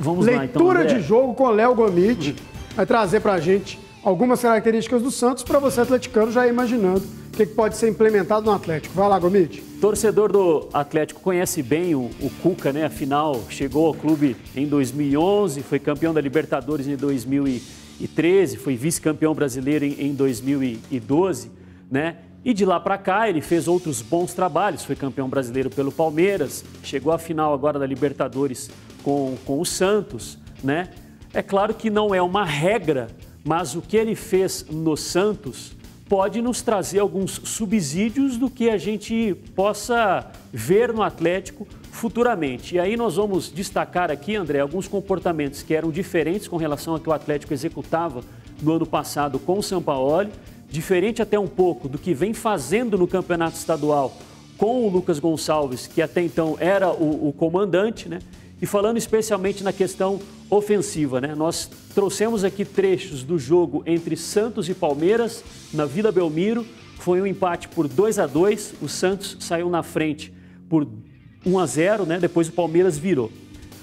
Vamos lá, então, Leitura André. de jogo com Léo Gomide. Vai trazer pra gente algumas características do Santos para você, atleticano, já ir imaginando o que pode ser implementado no Atlético. Vai lá, Gomide. Torcedor do Atlético conhece bem o Cuca, né? Afinal, chegou ao clube em 2011, foi campeão da Libertadores em 2013, foi vice-campeão brasileiro em 2012, né? E de lá para cá ele fez outros bons trabalhos, foi campeão brasileiro pelo Palmeiras, chegou à final agora da Libertadores com o Santos, né? É claro que não é uma regra, mas o que ele fez no Santos pode nos trazer alguns subsídios do que a gente possa ver no Atlético futuramente. E aí nós vamos destacar aqui, André, alguns comportamentos que eram diferentes com relação ao que o Atlético executava no ano passado com o Sampaoli, diferente até um pouco do que vem fazendo no Campeonato Estadual com o Lucas Gonçalves, que até então era o comandante, né? E falando especialmente na questão ofensiva, né? Nós trouxemos aqui trechos do jogo entre Santos e Palmeiras na Vila Belmiro. Foi um empate por 2-2. O Santos saiu na frente por 1-0, né? Depois o Palmeiras virou.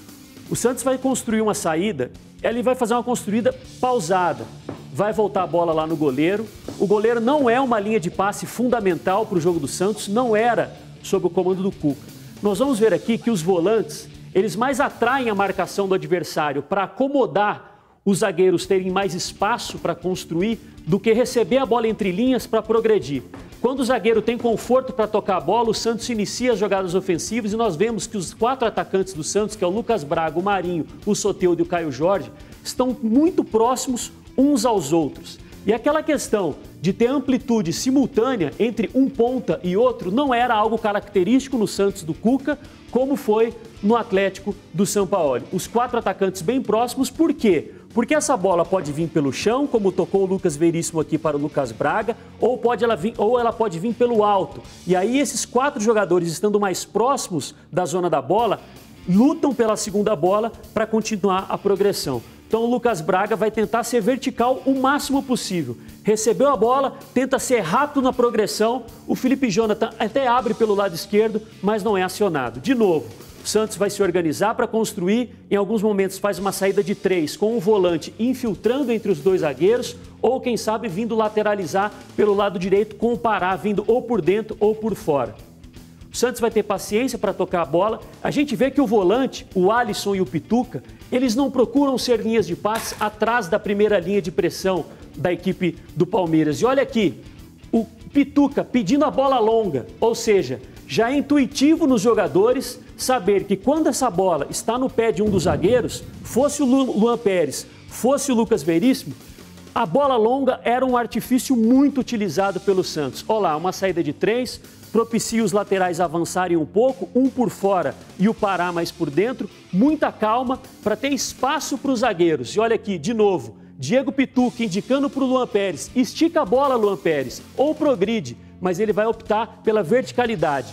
O Santos vai construir uma saída, ele vai fazer uma construída pausada. Vai voltar a bola lá no goleiro. O goleiro não é uma linha de passe fundamental para o jogo do Santos, não era sob o comando do Cuca. Nós vamos ver aqui que os volantes, eles mais atraem a marcação do adversário para acomodar os zagueiros terem mais espaço para construir do que receber a bola entre linhas para progredir. Quando o zagueiro tem conforto para tocar a bola, o Santos inicia as jogadas ofensivas e nós vemos que os 4 atacantes do Santos, que é o Lucas Braga, o Marinho, o Soteldo e o Caio Jorge, estão muito próximos uns aos outros. E aquela questão de ter amplitude simultânea entre um ponta e outro não era algo característico no Santos do Cuca, como foi no Atlético do Sampaoli. Os 4 atacantes bem próximos, por quê? Porque essa bola pode vir pelo chão, como tocou o Lucas Veríssimo aqui para o Lucas Braga, ou ela pode vir pelo alto. E aí esses 4 jogadores, estando mais próximos da zona da bola, lutam pela segunda bola para continuar a progressão. Então o Lucas Braga vai tentar ser vertical o máximo possível. Recebeu a bola, tenta ser rápido na progressão. O Felipe Jonathan até abre pelo lado esquerdo, mas não é acionado. De novo, o Santos vai se organizar para construir. Em alguns momentos faz uma saída de 3 com o volante infiltrando entre os 2 zagueiros, ou quem sabe vindo lateralizar pelo lado direito com o Pará vindo ou por dentro ou por fora. O Santos vai ter paciência para tocar a bola. A gente vê que o volante, o Alisson e o Pituca, eles não procuram ser linhas de passe atrás da primeira linha de pressão da equipe do Palmeiras. E olha aqui, o Pituca pedindo a bola longa, ou seja, já é intuitivo nos jogadores saber que quando essa bola está no pé de um dos zagueiros, fosse o Luan Pérez, fosse o Lucas Veríssimo, a bola longa era um artifício muito utilizado pelo Santos. Olha lá, uma saída de 3, propicia os laterais avançarem um pouco, um por fora e o Pará mais por dentro. Muita calma para ter espaço para os zagueiros. E olha aqui, de novo, Diego Pituca indicando para o Luan Pérez, estica a bola, Luan Pérez, ou progride, mas ele vai optar pela verticalidade.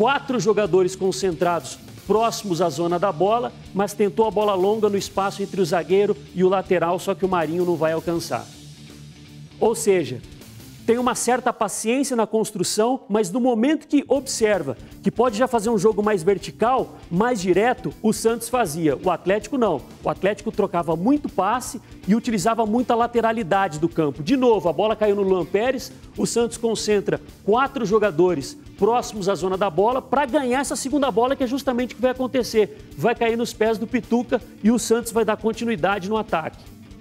4 jogadores concentrados próximos à zona da bola, mas tentou a bola longa no espaço entre o zagueiro e o lateral, só que o Marinho não vai alcançar. Ou seja, tem uma certa paciência na construção, mas no momento que observa que pode já fazer um jogo mais vertical, mais direto, o Santos fazia. O Atlético não. O Atlético trocava muito passe e utilizava muita lateralidade do campo. De novo, a bola caiu no Luan Pérez, o Santos concentra 4 jogadores próximos à zona da bola para ganhar essa segunda bola, que é justamente o que vai acontecer. Vai cair nos pés do Pituca e o Santos vai dar continuidade no ataque.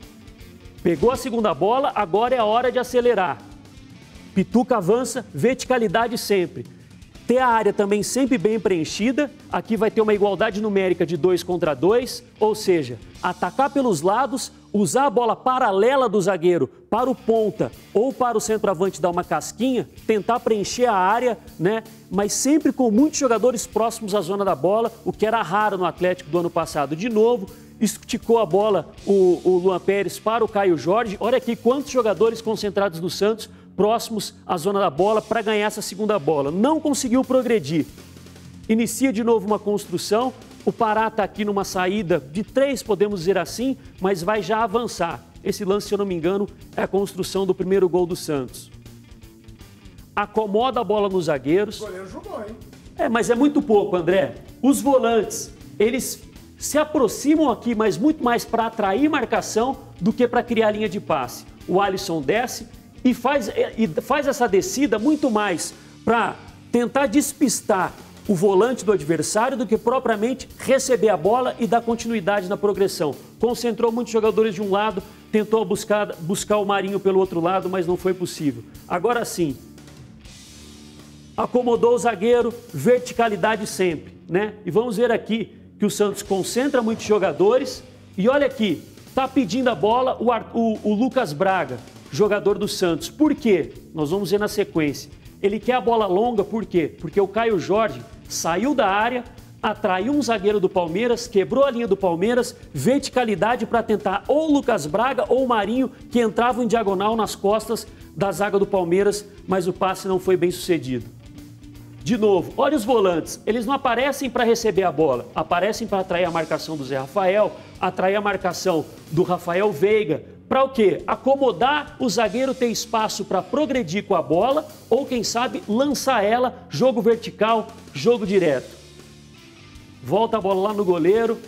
Pegou a segunda bola, agora é a hora de acelerar. Pituca avança, verticalidade sempre. Ter a área também sempre bem preenchida. Aqui vai ter uma igualdade numérica de 2 contra 2, ou seja, atacar pelos lados, usar a bola paralela do zagueiro para o ponta ou para o centroavante dar uma casquinha, tentar preencher a área, né? Mas sempre com muitos jogadores próximos à zona da bola, o que era raro no Atlético do ano passado. De novo, esticou a bola o Luan Pérez para o Caio Jorge. Olha aqui quantos jogadores concentrados do Santos próximos à zona da bola para ganhar essa segunda bola. Não conseguiu progredir. Inicia de novo uma construção. O Pará está aqui numa saída de 3, podemos dizer assim, mas vai já avançar. Esse lance, se eu não me engano, é a construção do primeiro gol do Santos. Acomoda a bola nos zagueiros. O goleiro jogou, hein? Mas é muito pouco, André. Os volantes, eles se aproximam aqui, mas muito mais para atrair marcação do que para criar linha de passe. O Alisson desce e faz essa descida muito mais para tentar despistar o volante do adversário do que propriamente receber a bola e dar continuidade na progressão. Concentrou muitos jogadores de um lado, tentou buscar o Marinho pelo outro lado, mas não foi possível. Agora sim, acomodou o zagueiro, verticalidade sempre, né? E vamos ver aqui que o Santos concentra muitos jogadores e olha aqui, tá pedindo a bola o Lucas Braga, jogador do Santos. Por quê? Nós vamos ver na sequência. Ele quer a bola longa, por quê? Porque o Caio Jorge saiu da área, atraiu um zagueiro do Palmeiras, quebrou a linha do Palmeiras, verticalidade para tentar ou o Lucas Braga ou o Marinho, que entravam em diagonal nas costas da zaga do Palmeiras, mas o passe não foi bem sucedido. De novo, olha os volantes, eles não aparecem para receber a bola, aparecem para atrair a marcação do Zé Rafael, atrair a marcação do Rafael Veiga. Para o quê? Acomodar o zagueiro ter espaço para progredir com a bola ou, quem sabe, lançar ela, jogo vertical, jogo direto. Volta a bola lá no goleiro.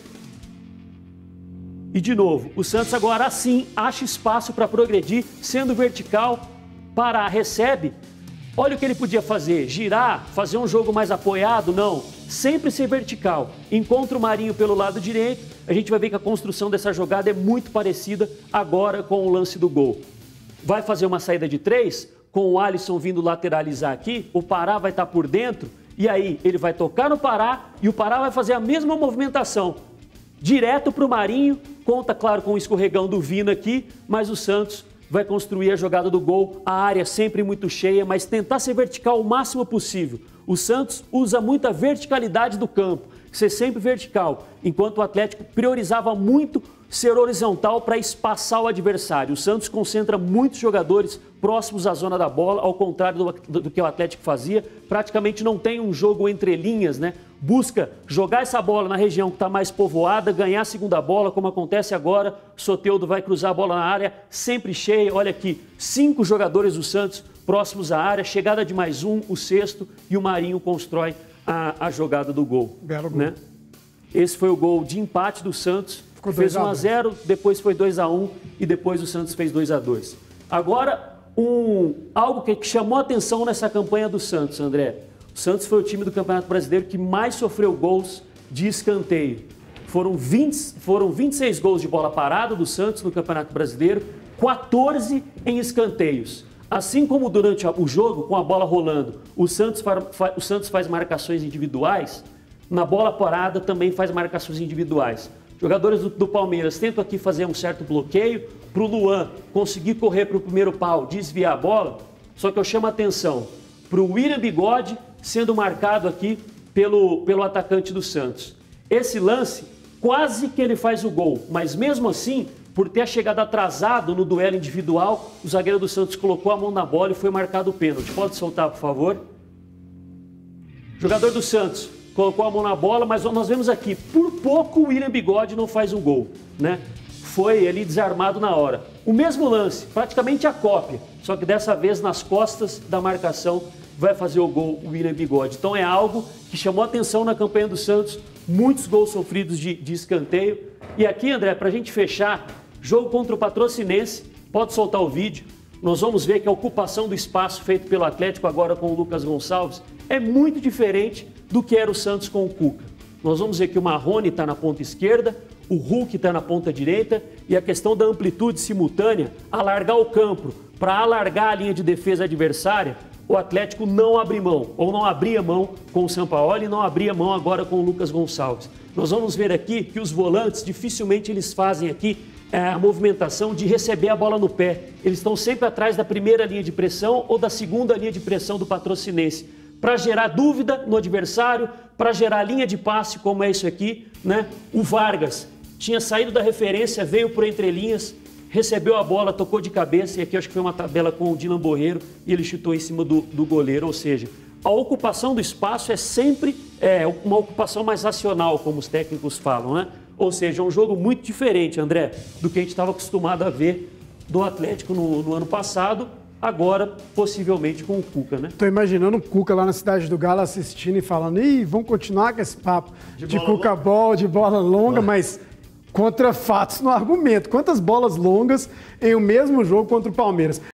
E, de novo, o Santos agora sim acha espaço para progredir, sendo vertical, parar, recebe. Olha o que ele podia fazer, girar, fazer um jogo mais apoiado, não. Sempre ser vertical. Encontra o Marinho pelo lado direito, a gente vai ver que a construção dessa jogada é muito parecida agora com o lance do gol. Vai fazer uma saída de 3, com o Alisson vindo lateralizar aqui, o Pará vai estar por dentro, e aí ele vai tocar no Pará e o Pará vai fazer a mesma movimentação. Direto para o Marinho, conta claro com o escorregão do Vina aqui, mas o Santos vai construir a jogada do gol, a área sempre muito cheia, mas tentar ser vertical o máximo possível. O Santos usa muita verticalidade do campo, ser sempre vertical, enquanto o Atlético priorizava muito ser horizontal para espaçar o adversário. O Santos concentra muitos jogadores próximos à zona da bola, ao contrário do que o Atlético fazia. Praticamente não tem um jogo entre linhas, né? Busca jogar essa bola na região que está mais povoada, ganhar a segunda bola, como acontece agora. Soteldo vai cruzar a bola na área, sempre cheia. Olha aqui, 5 jogadores do Santos próximos à área, chegada de mais um, o sexto, e o Marinho constrói a jogada do gol. Belo gol. Né? Esse foi o gol de empate do Santos. Ficou fez 2 a 1-0, depois foi 2-1 e depois o Santos fez 2-2. Agora, algo que chamou a atenção nessa campanha do Santos, André. O Santos foi o time do Campeonato Brasileiro que mais sofreu gols de escanteio. Foram 26 gols de bola parada do Santos no Campeonato Brasileiro, 14 em escanteios. Assim como durante o jogo, com a bola rolando, o Santos faz marcações individuais, na bola parada também faz marcações individuais. Jogadores do Palmeiras tentam aqui fazer um certo bloqueio para o Luan conseguir correr para o primeiro pau, desviar a bola, só que eu chamo a atenção para o William Bigode sendo marcado aqui pelo atacante do Santos. Esse lance, quase que ele faz o gol, mas mesmo assim, por ter chegado atrasado no duelo individual, o zagueiro do Santos colocou a mão na bola e foi marcado o pênalti. Pode soltar, por favor? Jogador do Santos colocou a mão na bola, mas nós vemos aqui, por pouco o William Bigode não faz um gol, né? Foi ali desarmado na hora. O mesmo lance, praticamente a cópia, só que dessa vez nas costas da marcação vai fazer o gol o William Bigode. Então é algo que chamou a atenção na campanha do Santos, muitos gols sofridos de escanteio. E aqui, André, para a gente fechar, jogo contra o Patrocinense, pode soltar o vídeo, nós vamos ver que a ocupação do espaço feito pelo Atlético agora com o Lucas Gonçalves é muito diferente do que era o Santos com o Cuca. Nós vamos ver que o Marrone está na ponta esquerda, o Hulk está na ponta direita e a questão da amplitude simultânea, alargar o campo para alargar a linha de defesa adversária, o Atlético não abre mão, ou não abria mão com o Sampaoli e não abria mão agora com o Lucas Gonçalves. Nós vamos ver aqui que os volantes dificilmente eles fazem aqui a movimentação de receber a bola no pé. Eles estão sempre atrás da primeira linha de pressão ou da segunda linha de pressão do Patrocinense, para gerar dúvida no adversário, para gerar linha de passe, como é isso aqui, né? O Vargas tinha saído da referência, veio por entre linhas, recebeu a bola, tocou de cabeça, e aqui acho que foi uma tabela com o Dylan Borreiro, e ele chutou em cima do goleiro, ou seja, a ocupação do espaço é sempre uma ocupação mais racional, como os técnicos falam, né? Ou seja, é um jogo muito diferente, André, do que a gente estava acostumado a ver do Atlético no ano passado, agora possivelmente com o Cuca, né? Tô imaginando o Cuca lá na Cidade do Galo assistindo e falando, vamos continuar com esse papo de Cuca Ball, de bola longa, mas contra fatos no argumento. Quantas bolas longas em o mesmo jogo contra o Palmeiras?